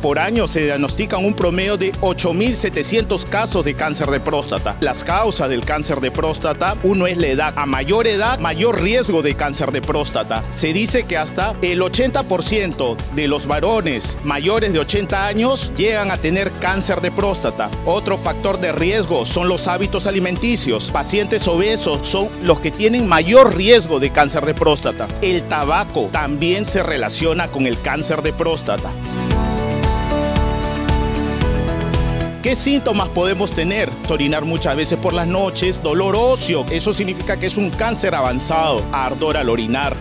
por año se diagnostican un promedio de 8.700 casos de cáncer de próstata. Las causas del cáncer de próstata, uno es la edad. A mayor edad, mayor riesgo de cáncer de próstata. Se dice que hasta el 80% de los varones mayores de 80 años llegan a tener cáncer de próstata. Otro factor de riesgo son los hábitos alimenticios. Pacientes obesos son los que tienen mayor riesgo de cáncer de próstata. El tabaco también se relaciona con el cáncer de próstata. ¿Qué síntomas podemos tener? Orinar muchas veces por las noches, dolor óseo, eso significa que es un cáncer avanzado, ardor al orinar.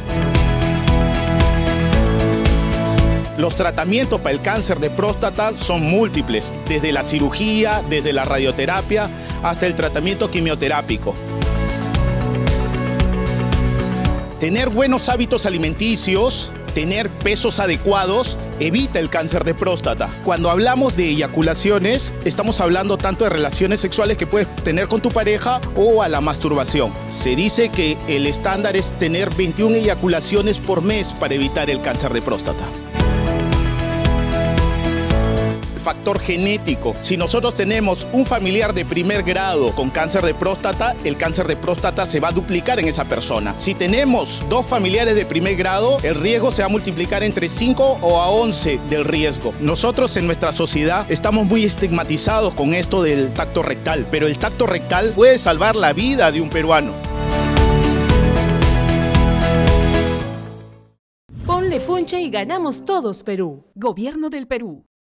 Los tratamientos para el cáncer de próstata son múltiples, desde la cirugía, desde la radioterapia, hasta el tratamiento quimioterápico. Tener buenos hábitos alimenticios, tener pesos adecuados, evita el cáncer de próstata. Cuando hablamos de eyaculaciones, estamos hablando tanto de relaciones sexuales que puedes tener con tu pareja o a la masturbación. Se dice que el estándar es tener 21 eyaculaciones por mes para evitar el cáncer de próstata. Factor genético. Si nosotros tenemos un familiar de primer grado con cáncer de próstata, el cáncer de próstata se va a duplicar en esa persona. Si tenemos dos familiares de primer grado, el riesgo se va a multiplicar entre 5 o a 11 del riesgo. Nosotros en nuestra sociedad estamos muy estigmatizados con esto del tacto rectal, pero el tacto rectal puede salvar la vida de un peruano. Ponle punche y ganamos todos, Perú. Gobierno del Perú.